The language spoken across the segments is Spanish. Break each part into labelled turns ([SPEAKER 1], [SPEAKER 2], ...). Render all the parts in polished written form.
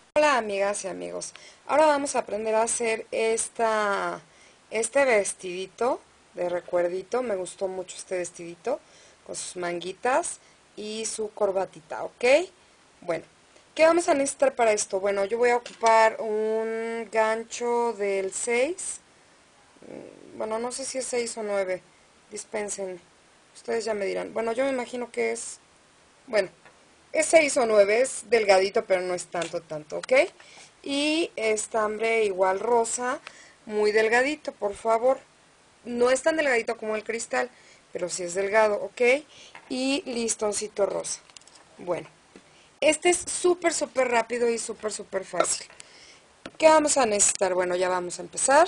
[SPEAKER 1] Hola amigas y amigos, ahora vamos a aprender a hacer este vestidito de recuerdito. Me gustó mucho este vestidito con sus manguitas y su corbatita, ¿ok? Bueno, ¿qué vamos a necesitar para esto? Bueno, yo voy a ocupar un gancho del 6. Bueno, no sé si es 6 o 9, dispensen, ustedes ya me dirán. Bueno, yo me imagino que es, bueno, es 6 o 9, es delgadito, pero no es tanto, ¿ok? Y estambre igual rosa, muy delgadito, por favor. No es tan delgadito como el cristal, pero sí es delgado, ¿ok? Y listoncito rosa. Bueno, este es súper rápido y súper fácil. ¿Qué vamos a necesitar? Bueno, ya vamos a empezar.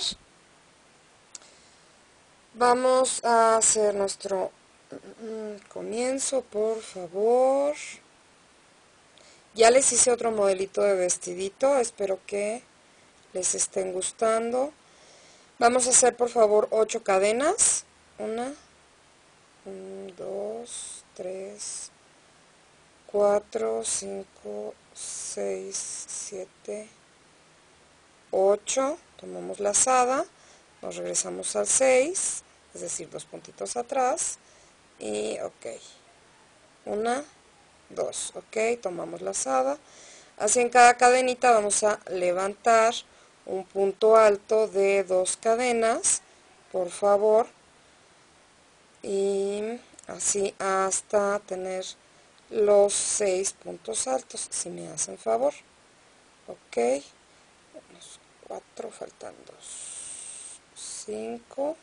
[SPEAKER 1] Vamos a hacer nuestro comienzo, por favor. Ya les hice otro modelito de vestidito, espero que les estén gustando. Vamos a hacer por favor 8 cadenas. 1, 2, 3, 4, 5, 6, 7, 8. Tomamos lazada, nos regresamos al 6, es decir, 2 puntitos atrás. Y ok, 1, 2, ok, tomamos lazada. Así en cada cadenita vamos a levantar un punto alto de 2 cadenas, por favor, y así hasta tener los 6 puntos altos, si me hacen favor. Ok, unos 4, faltan 2, 5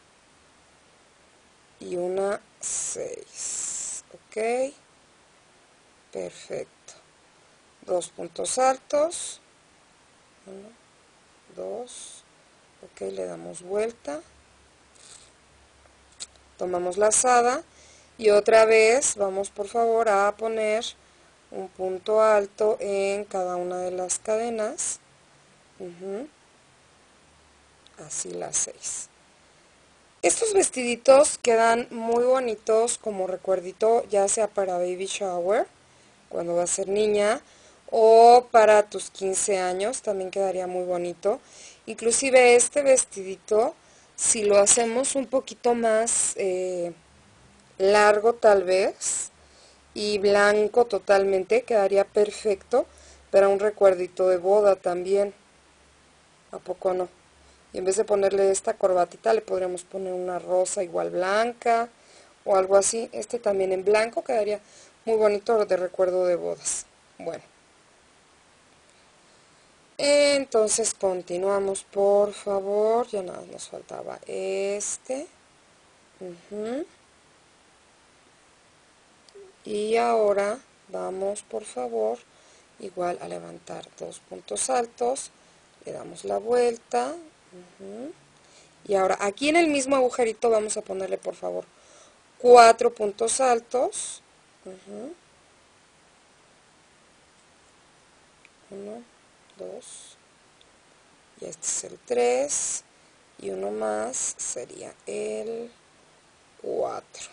[SPEAKER 1] y una 6. Ok, perfecto. 2 puntos altos, 1, 2, ok, le damos vuelta, tomamos lazada y otra vez vamos por favor a poner un punto alto en cada una de las cadenas, así las 6. Estos vestiditos quedan muy bonitos como recuerdito, ya sea para baby shower, cuando va a ser niña, o para tus 15 años, también quedaría muy bonito. Inclusive este vestidito, si lo hacemos un poquito más largo tal vez, y blanco totalmente, quedaría perfecto para un recuerdito de boda también. ¿A poco no? Y en vez de ponerle esta corbatita, le podríamos poner una rosa igual blanca o algo así. Este también en blanco quedaría muy bonito de recuerdo de bodas. Bueno, entonces continuamos, por favor. Ya nada, nos faltaba este. Y ahora vamos, por favor, igual a levantar 2 puntos altos. Le damos la vuelta. Y ahora aquí en el mismo agujerito vamos a ponerle por favor 4 puntos altos. 1, 2, y este es el 3, y uno más sería el 4.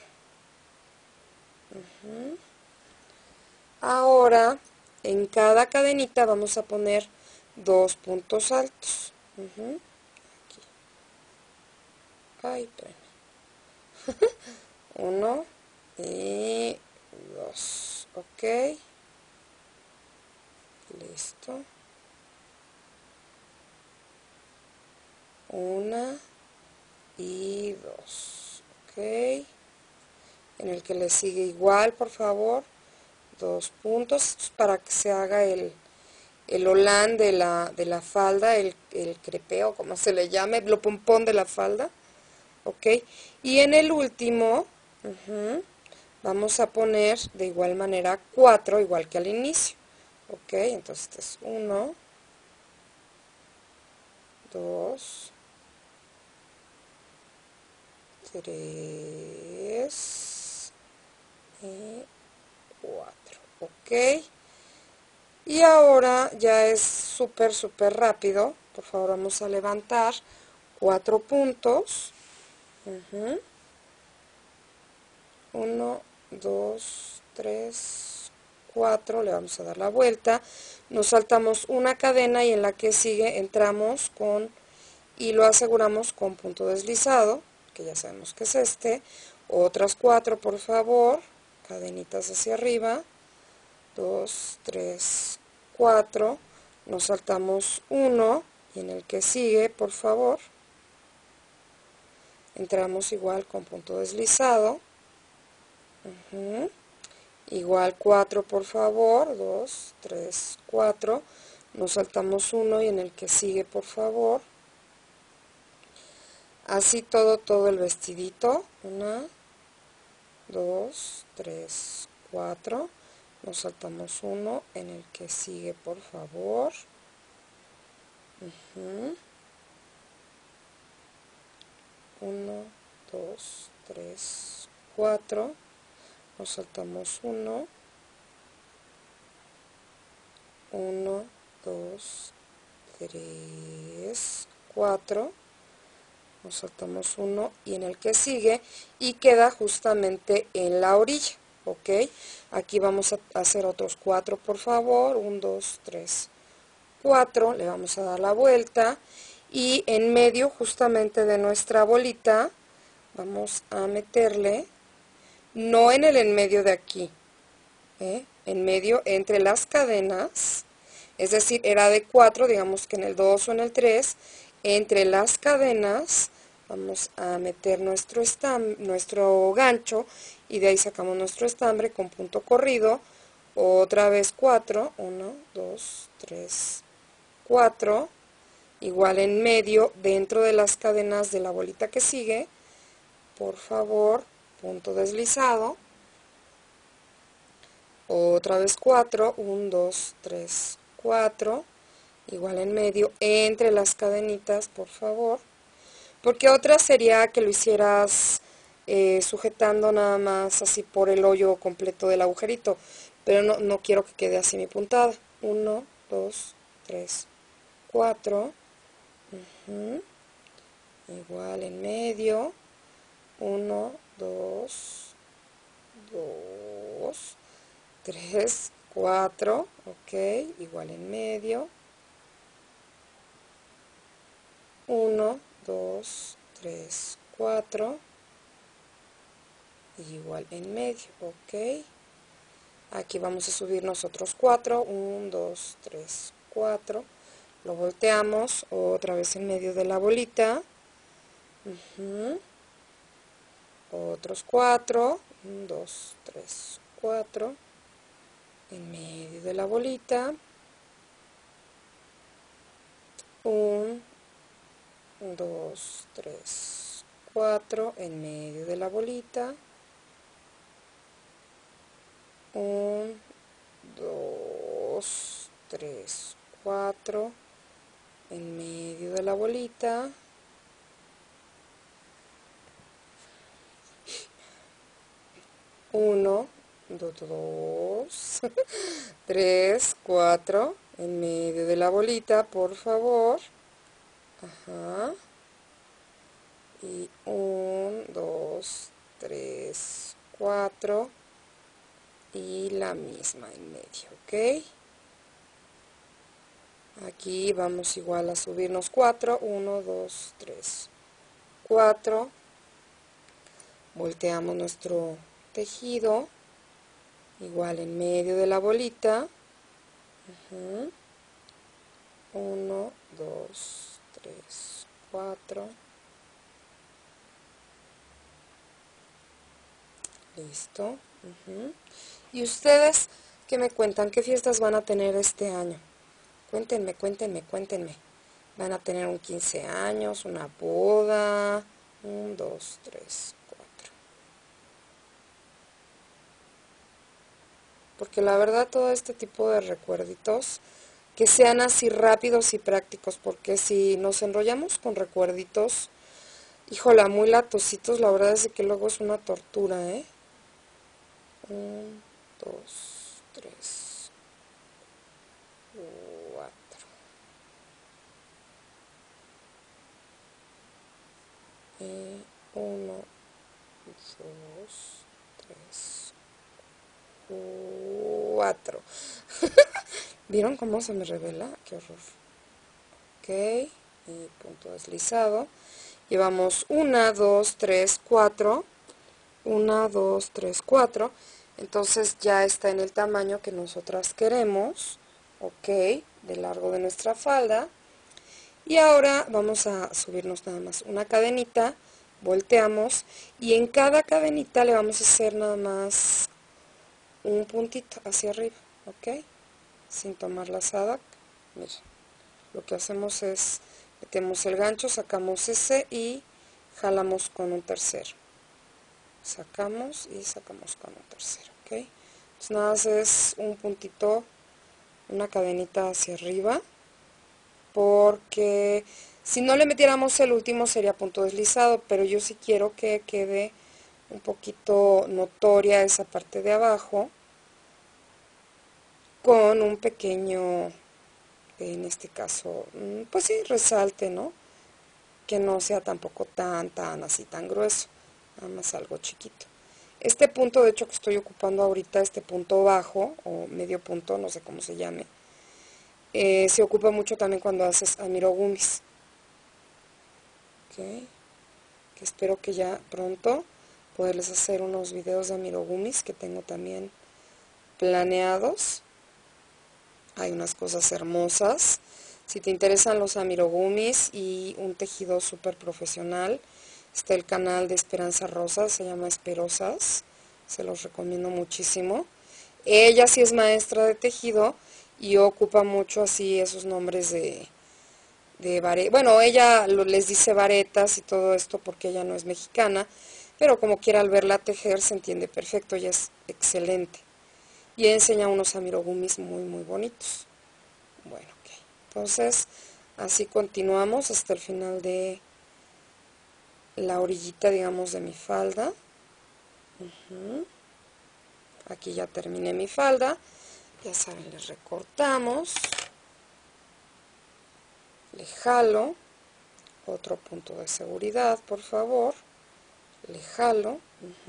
[SPEAKER 1] Ahora en cada cadenita vamos a poner 2 puntos altos. Aquí. Ay, espérame. 1 y 2, ok, listo, 1 y 2, ok, en el que le sigue igual, por favor, 2 puntos para que se haga el holán de la falda, el crepeo, como se le llame, el pompón de la falda, ok, y en el último, vamos a poner de igual manera 4, igual que al inicio. Ok, entonces este es 1, 2, 3 y 4. Ok, y ahora ya es súper rápido. Por favor, vamos a levantar 4 puntos. 1, 2, 3, 4, le vamos a dar la vuelta, nos saltamos una cadena y en la que sigue entramos con y lo aseguramos con punto deslizado, que ya sabemos que es este, otras 4 por favor, cadenitas hacia arriba, 2, 3, 4, nos saltamos 1 y en el que sigue por favor entramos igual con punto deslizado, igual 4 por favor, 2, 3, 4, nos saltamos 1 y en el que sigue por favor, así todo el vestidito, 1, 2, 3, 4, nos saltamos 1 en el que sigue por favor, 1, 2, 3, 4, nos saltamos 1, 1, 2, 3, 4, nos saltamos 1 y en el que sigue y queda justamente en la orilla, ok, aquí vamos a hacer otros 4 por favor, 1, 2, 3, 4, le vamos a dar la vuelta y en medio justamente de nuestra bolita vamos a meterle, no en el en medio de aquí, en medio entre las cadenas, es decir, era de 4, digamos que en el 2 o en el 3, entre las cadenas vamos a meter nuestro gancho y de ahí sacamos nuestro estambre con punto corrido, otra vez 4, 1, 2, 3, 4, igual en medio dentro de las cadenas de la bolita que sigue, por favor, punto deslizado, otra vez 4, 1, 2, 3, 4, igual en medio, entre las cadenitas, por favor, porque otra sería que lo hicieras sujetando nada más así por el hoyo completo del agujerito, pero no quiero que quede así mi puntada. 1, 2, 3, 4, igual en medio, 1, 2, 2, 3, 4, ok, igual en medio, 1, 2, 3, 4, igual en medio, ok, aquí vamos a subir nosotros 4, 1, 2, 3, 4, lo volteamos otra vez en medio de la bolita, otros 4, 1, 2, 3, 4, en medio de la bolita, 1, 2, 3, 4, en medio de la bolita, 1, 2, 3, 4, en medio de la bolita, 1, 2, 3, 4, en medio de la bolita, por favor, y 1, 2, 3, 4, y la misma en medio, ok, aquí vamos igual a subirnos 4, 1, 2, 3, 4, volteamos nuestro tejido, igual en medio de la bolita, 1, 2, 3, 4, listo, y ustedes, ¿qué me cuentan? ¿Qué fiestas van a tener este año? Cuéntenme, cuéntenme, cuéntenme. Van a tener un 15 años, una boda, 1, 2, 3, 4. Porque la verdad todo este tipo de recuerditos, que sean así rápidos y prácticos, porque si nos enrollamos con recuerditos, híjola, muy latositos, la verdad es que luego es una tortura, 1, 2, 3, 4. 1, 2, 3, 4. ¿Vieron cómo se me revela? Qué horror. Ok, y punto deslizado. Llevamos 1, 2, 3, 4. 1, 2, 3, 4. Entonces ya está en el tamaño que nosotras queremos. Ok, de largo de nuestra falda. Y ahora vamos a subirnos nada más una cadenita, volteamos y en cada cadenita le vamos a hacer nada más un puntito hacia arriba, ¿ok? Sin tomar lazada. Miren, lo que hacemos es, metemos el gancho, sacamos ese y jalamos con un tercero. Sacamos y sacamos con un tercero, ¿ok? Entonces nada más es un puntito, una cadenita hacia arriba, porque si no le metiéramos el último sería punto deslizado, pero yo sí quiero que quede un poquito notoria esa parte de abajo con un pequeño, en este caso, pues sí, resalte, ¿no? Que no sea tampoco tan así, tan grueso, nada más algo chiquito. Este punto, de hecho, que estoy ocupando ahorita, este punto bajo, o medio punto, no sé cómo se llame, se ocupa mucho también cuando haces amirogumis. Okay. Que espero que ya pronto poderles hacer unos videos de amirogumis que tengo también planeados. Hay unas cosas hermosas. Si te interesan los amirogumis y un tejido súper profesional, está el canal de Esperanza Rosas, se llama Esperosas, se los recomiendo muchísimo. Ella sí es maestra de tejido y ocupa mucho así esos nombres de varetas. Bueno, ella les dice varetas y todo esto porque ella no es mexicana, pero como quiera al verla tejer se entiende perfecto, ella es excelente. Y enseña unos amirogumis muy bonitos. Bueno, ok. Entonces, así continuamos hasta el final de la orillita, digamos, de mi falda. Aquí ya terminé mi falda. Ya saben, le recortamos. Le jalo. Otro punto de seguridad, por favor. Le jalo.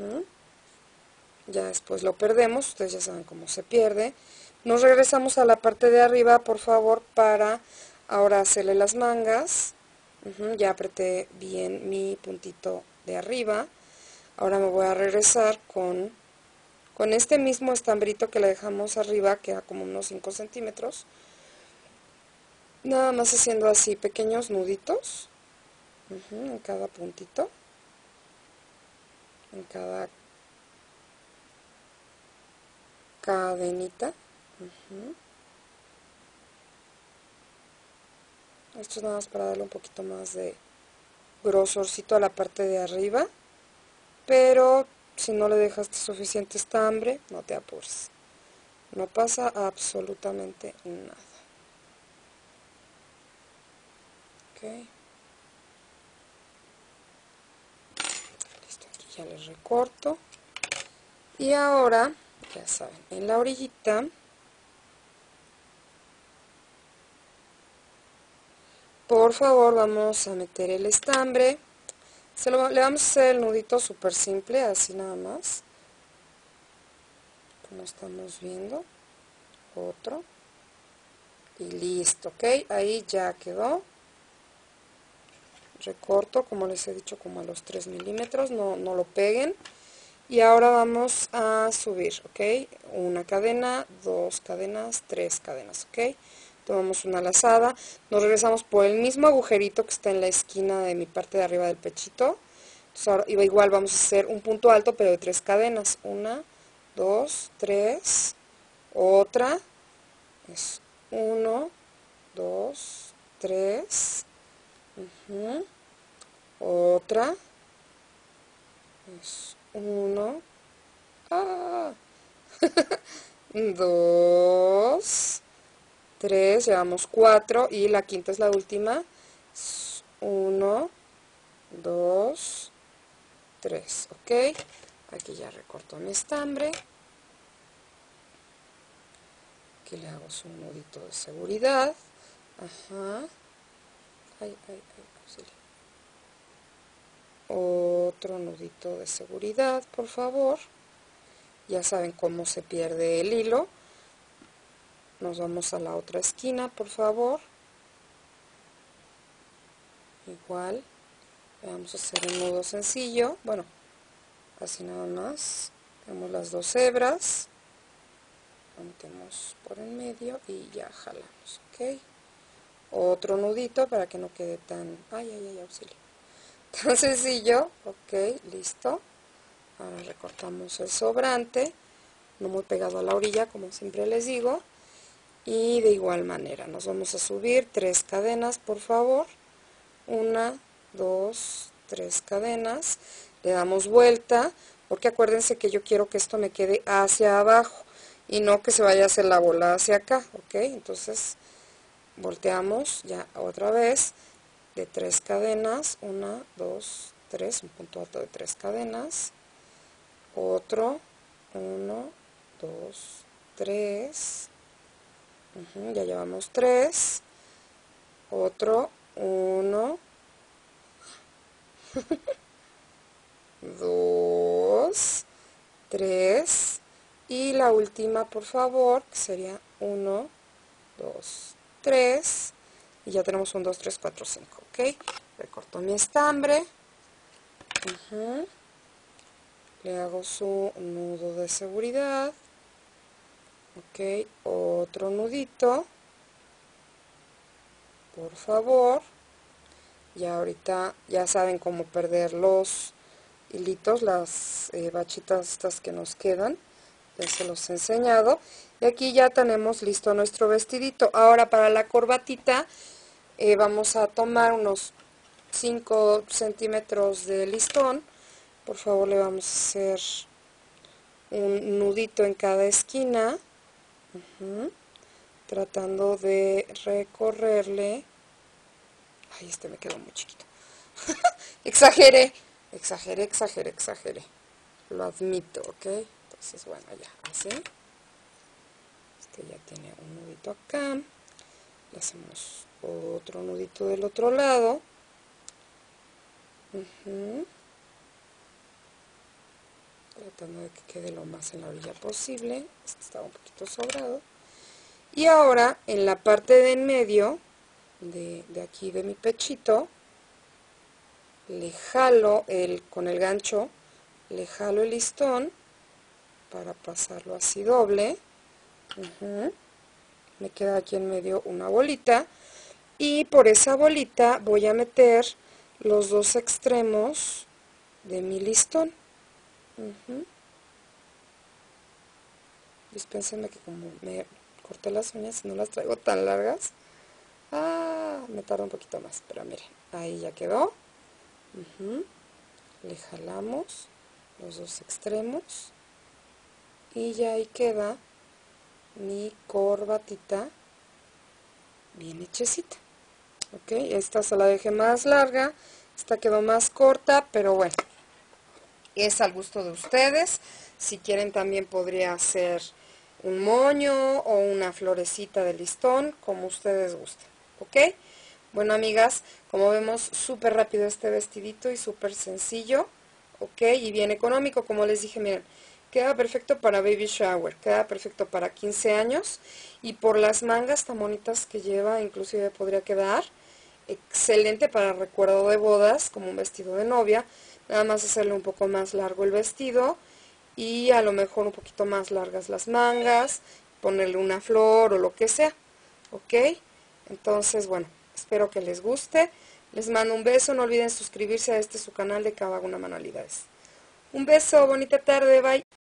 [SPEAKER 1] Ya después lo perdemos. Ustedes ya saben cómo se pierde. Nos regresamos a la parte de arriba, por favor, para ahora hacerle las mangas. Ya apreté bien mi puntito de arriba. Ahora me voy a regresar con este mismo estambrito que le dejamos arriba, que era como unos 5 centímetros. Nada más haciendo así pequeños nuditos en cada puntito, en cada cadenita. Esto es nada más para darle un poquito más de grosorcito a la parte de arriba, pero si no le dejaste suficiente estambre, no te apures, no pasa absolutamente nada. Okay. Listo, aquí ya le recorto y ahora, ya saben, en la orillita por favor vamos a meter el estambre. Le vamos a hacer el nudito súper simple, así nada más, como estamos viendo. Otro y listo, ok, ahí ya quedó. Recorto, como les he dicho, como a los 3 milímetros, no lo peguen. Y ahora vamos a subir, ok, una cadena, 2 cadenas, 3 cadenas, ok. Tomamos una lazada, nos regresamos por el mismo agujerito que está en la esquina de mi parte de arriba del pechito. Entonces ahora igual vamos a hacer un punto alto, pero de 3 cadenas, 1, 2, 3, otra, es 1, 2, 3, otra, es 1, 2, 3, llevamos 4 y la quinta es la última. 1, 2, 3, ok. Aquí ya recorto mi estambre. Aquí le hago su nudito de seguridad. Ajá. Auxilio. Otro nudito de seguridad, por favor. Ya saben cómo se pierde el hilo. nos vamos a la otra esquina, por favor. Igual, vamos a hacer un nudo sencillo, bueno, así nada más. Tenemos las dos hebras, metemos por en medio y ya jalamos, ¿ok? Otro nudito para que no quede tan, auxilio, tan sencillo, ok, listo. Ahora recortamos el sobrante, no muy pegado a la orilla, como siempre les digo, y de igual manera nos vamos a subir 3 cadenas, por favor. 1, 2, 3 cadenas, le damos vuelta, porque acuérdense que yo quiero que esto me quede hacia abajo y no que se vaya a hacer la bola hacia acá, ok. Entonces volteamos ya otra vez de 3 cadenas, 1, 2, 3, un punto alto de 3 cadenas, otro, 1, 2, 3, ya llevamos 3, otro, 1, 2, 3 y la última, por favor, que sería 1, 2, 3 y ya tenemos 1, 2, 3, 4, 5, ok. Recorto mi estambre, le hago su nudo de seguridad, ok, otro nudito, por favor. Y ahorita ya saben cómo perder los hilitos, las bachitas estas que nos quedan, ya se los he enseñado. Y aquí ya tenemos listo nuestro vestidito. Ahora para la corbatita vamos a tomar unos 5 centímetros de listón. Por favor, le vamos a hacer un nudito en cada esquina, tratando de recorrerle. Ay, este me quedó muy chiquito. Exageré. Lo admito, ¿ok? Entonces, bueno, ya, así. Este ya tiene un nudito acá. Le hacemos otro nudito del otro lado. Tratando de que quede lo más en la orilla posible. Este estaba un poquito sobrado. Y ahora, en la parte de en medio, de aquí de mi pechito, le jalo con el gancho, le jalo el listón para pasarlo así doble. Me queda aquí en medio una bolita y por esa bolita voy a meter los dos extremos de mi listón. Dispénsenme que como me corté las uñas y no las traigo tan largas, me tarda un poquito más, pero miren, ahí ya quedó. Le jalamos los dos extremos y ya ahí queda mi corbatita bien hechecita, ok. Esta se la dejé más larga, esta quedó más corta, pero bueno, es al gusto de ustedes. Si quieren también podría hacer un moño o una florecita de listón, como ustedes gusten, ok. Bueno, amigas, como vemos, súper rápido este vestidito y súper sencillo, ok, y bien económico. Como les dije, miren, queda perfecto para baby shower, queda perfecto para 15 años, y por las mangas tan bonitas que lleva, inclusive podría quedar excelente para recuerdo de bodas, como un vestido de novia. Nada más hacerle un poco más largo el vestido, y a lo mejor un poquito más largas las mangas, ponerle una flor o lo que sea, ok. Entonces, bueno, espero que les guste. Les mando un beso. No olviden suscribirse a su canal de Kawaguuna Manualidades. Un beso, bonita tarde, bye.